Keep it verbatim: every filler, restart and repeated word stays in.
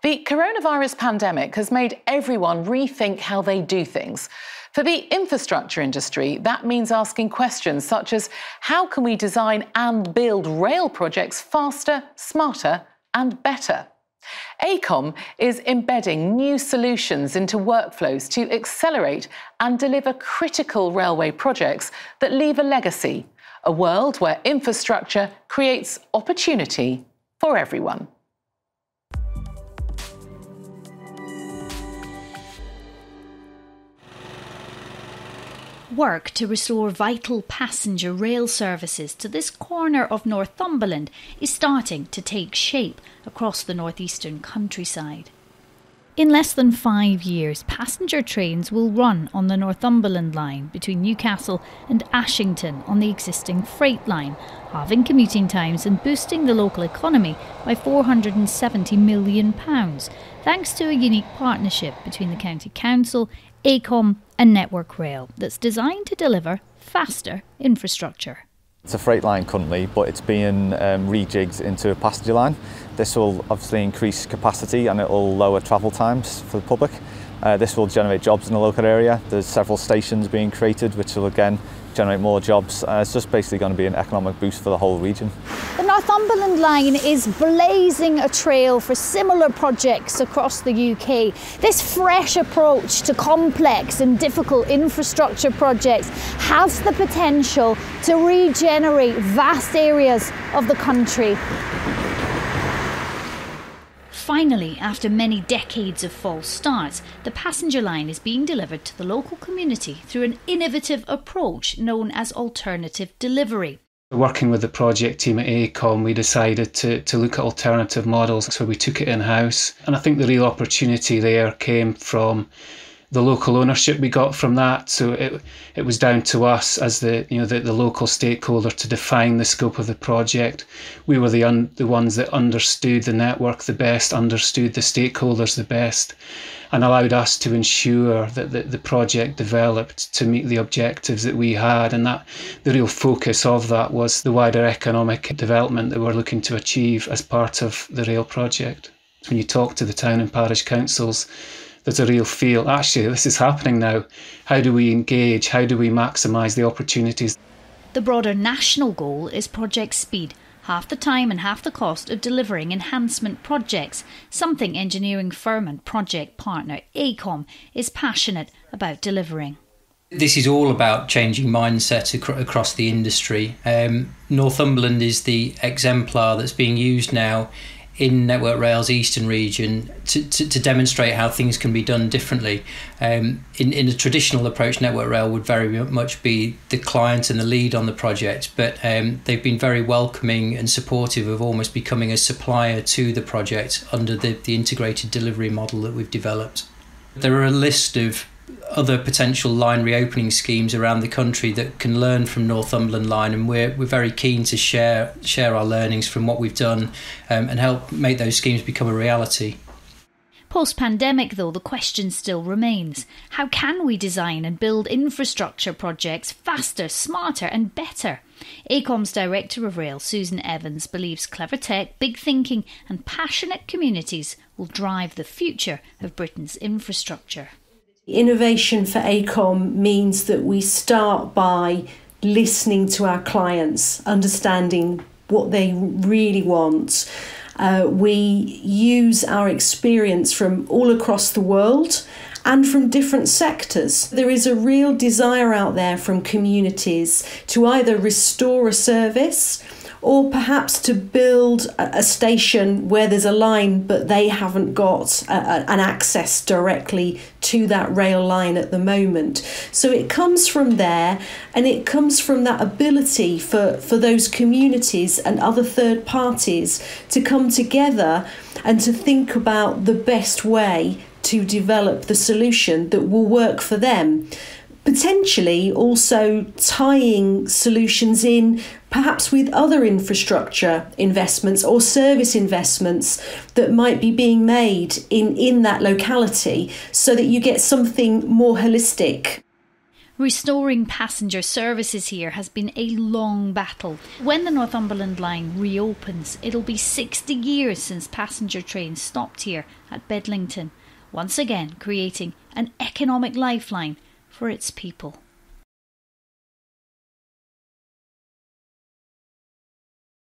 The coronavirus pandemic has made everyone rethink how they do things. For the infrastructure industry, that means asking questions such as how can we design and build rail projects faster, smarter and better? AECOM is embedding new solutions into workflows to accelerate and deliver critical railway projects that leave a legacy, a world where infrastructure creates opportunity for everyone. Work to restore vital passenger rail services to this corner of Northumberland is starting to take shape across the northeastern countryside. In less than five years, passenger trains will run on the Northumberland Line between Newcastle and Ashington on the existing freight line, halving commuting times and boosting the local economy by four hundred and seventy million pounds, thanks to a unique partnership between the County Council, AECOM and Network Rail that's designed to deliver faster infrastructure. It's a freight line currently, but it's being um, rejigged into a passenger line. This will obviously increase capacity and it will lower travel times for the public. Uh, this will generate jobs in the local area. There's several stations being created which will again generate more jobs. Uh, it's just basically going to be an economic boost for the whole region. The Northumberland Line is blazing a trail for similar projects across the U K. This fresh approach to complex and difficult infrastructure projects has the potential to regenerate vast areas of the country. Finally, after many decades of false starts, the passenger line is being delivered to the local community through an innovative approach known as alternative delivery. Working with the project team at AECOM, we decided to, to look at alternative models, so we took it in-house. And I think the real opportunity there came from the local ownership we got from that. So it it was down to us as the you know the, the local stakeholder to define the scope of the project. We were the un, the ones that understood the network the best, understood the stakeholders the best, and allowed us to ensure that the, the project developed to meet the objectives that we had. And that the real focus of that was the wider economic development that we're looking to achieve as part of the rail project. When you talk to the town and parish councils, there's a real feel, actually, this is happening now. How do we engage? How do we maximise the opportunities? The broader national goal is project speed, half the time and half the cost of delivering enhancement projects, something engineering firm and project partner AECOM is passionate about delivering. This is all about changing mindset ac- across the industry. Um, Northumberland is the exemplar that's being used now in Network Rail's eastern region to, to, to demonstrate how things can be done differently. Um, in, in a traditional approach, Network Rail would very much be the client and the lead on the project, but um, they've been very welcoming and supportive of almost becoming a supplier to the project under the, the integrated delivery model that we've developed. There are a list of other potential line reopening schemes around the country that can learn from Northumberland Line, and we're we're very keen to share share our learnings from what we've done um, and help make those schemes become a reality. Post-pandemic, though, the question still remains. How can we design and build infrastructure projects faster, smarter and better? AECOM's Director of Rail, Susan Evans, believes clever tech, big thinking and passionate communities will drive the future of Britain's infrastructure. Innovation for AECOM means that we start by listening to our clients, understanding what they really want. Uh, we use our experience from all across the world and from different sectors. There is a real desire out there from communities to either restore a service or perhaps to build a station where there's a line but they haven't got a, a, an access directly to that rail line at the moment. So it comes from there, and it comes from that ability for, for those communities and other third parties to come together and to think about the best way to develop the solution that will work for them. Potentially also tying solutions in perhaps with other infrastructure investments or service investments that might be being made in, in that locality so that you get something more holistic. Restoring passenger services here has been a long battle. When the Northumberland Line reopens, it'll be sixty years since passenger trains stopped here at Bedlington, once again creating an economic lifeline for its people.